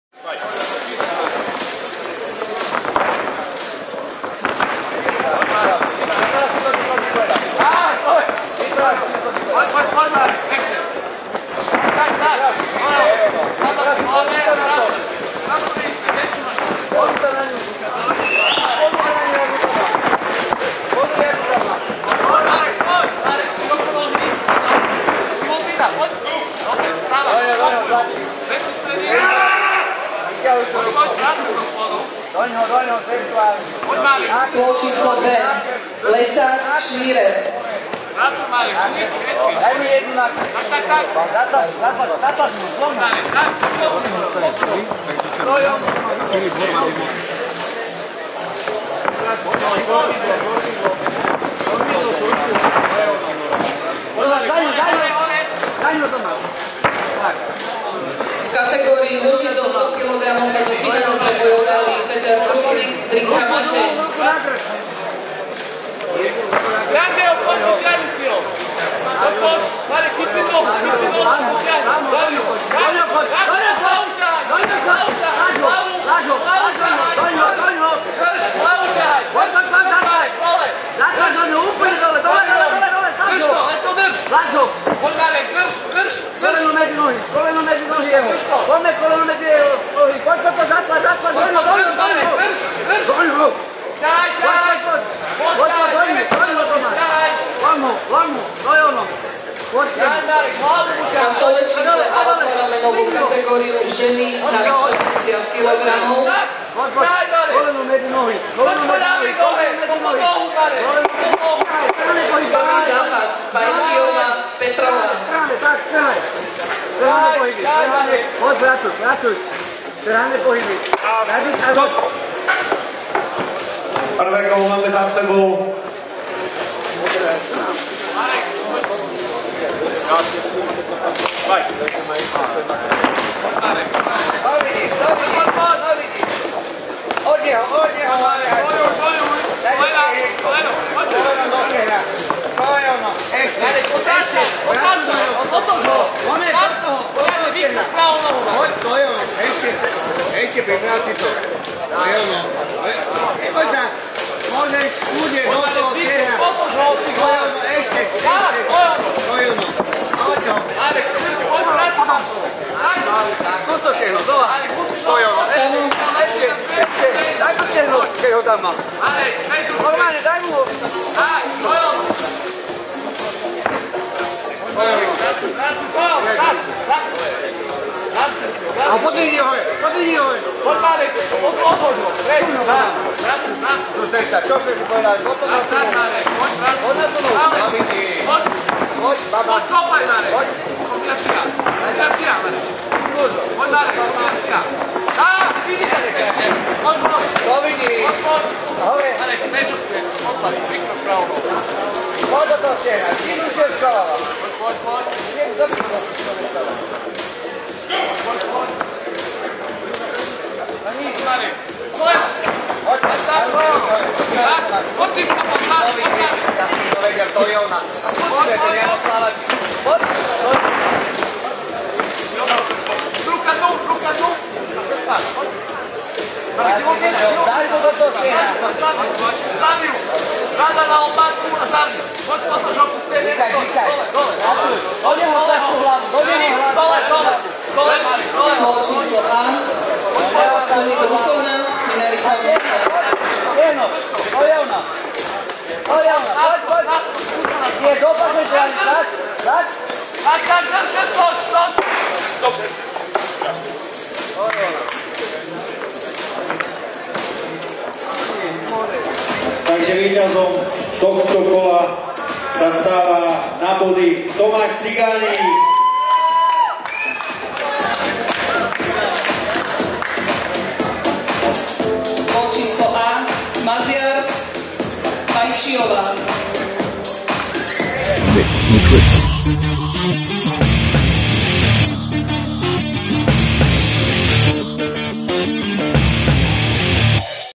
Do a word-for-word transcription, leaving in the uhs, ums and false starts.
Stôl číslo dve. Lecák Šírev. Daj mi jednu na... Zatlač, zatlač, zatlač mu, zlomno. Stojom. Teraz poďme, kormidlo, kormidlo. Kormidlo, kormidlo. Daj mu, daj mu. Daj mu to má. Tak. V kategórii muži do sto kilogramov sa do finále prebojovali Peter Trulík, Drinka Matej. Grande, poď si grande silo. Poď, Mare, chyci nohu, chyci nohu. Doňo, doňo, poď, doňo, poď. Doňo, poď, hlavu, hlavu, hlavu ťahaj. Doňo, doňo. Krš, hlavu ťahaj. Poď, poď, poď, poď. Dole. Zatraž ho, úplne dole, dole, dole, dole, dole. Krš to, len to drž. Lažo. Poď, Mare, krš, krš, krš. Koleno medzi nohy, koleno medzi nohy jeho. Poďme koleno medzi jeho nohy. Poď, poď, poď, zatlač, zatlač. Doňo, doňo, doňo. Krš, krš. Doňo. Ťahaj, ťahaj. Poď, poď, poď, doňo, doňo to má. Lámu, lámu, dojono. Na stole čísle A otvárame novú kategóriu ženy na šesťdesiat kilogramov. Koleno medzi nohy. Koleno medzi nohy. Prvý zápas Bajčiová Petrova. Správne, tak, strhaj. Strhajné pohyby. Poď, pracuj, pracuj. Strhajné pohyby. Stop. Prvé kolo máme za sebou. Vai. To vidíš, to vidíš, to vidíš. Od neho, od neho. Koleno, koleno do stehna. To je ono. Ešte, ešte. Pracuj do neho. Otoč ho. On je do toho, do toho stehna. Poď, to je ono. Ešte, ešte priprav si to. To je ono. Neboj sa. Môžeš kľudne do toho stehna. To je ono, ešte, ešte. To je ono. Poď ho. Marek, poď prácu tam. Tak, toto stehno, dole. To je ono. Ešte, ešte. Daj to stehno, keď ho tam mám. Marek, Normálne, daj mu ho. daj, to je ono. Prácu, prácu, to je ono, tak, tak. A podvihni ho, podvihni ho. Poď Marek, odhoď ho, preč, prácu, prácu, prácu. Tu stehca, čo si povedal, toto na Tak, to. Marek, poď prácu. Poď na to, no vidíš. Poď, Poď, baba. poď, kopaj Marek. Poď. Poď na tira, poď na tira Marek. Poď Marek, poď na tira. Á, vidíš, poď, poď. To vidíš. Poď, poď. Hore. Marek, preč od tebe, odpad, mikro spravo. Poď do toho stehna, ti duše školáva. Poď, poď, poď. Nie, kto by to to nestalo? Poď, poď. No nič. Marek, poď. Poď, Tak, tak, poď. Tak, poď ty, poď, poď, to poď. vidíš. Ja som to vedel, to je ona. Poď, to neoslávať. Poď. Ruka tu, ruka tu. Tak, poď. Daj to do toho stehna. Zabił! Rada na opadku, a zabił! Chodź po to, żeby stejnie Dýchaj, dýchaj. dole, dole, Do neho zlačnú hlavu, do neho hlavu. dole, dole, dole, Marek, dole. Stôl číslo A. Toník Ruslina, Minarika Mota. Stehno, to je ona. To je ona, poď, poď. Nie, do opačnej strany, zač, zač. Tak, tak, tak, tak, stop, stop. Dobre. To je ona. Takže víťazom tohto kola sa stáva na body Tomáš Cigánik. Stôl číslo A. Maziars Bajčiová. Nutrition.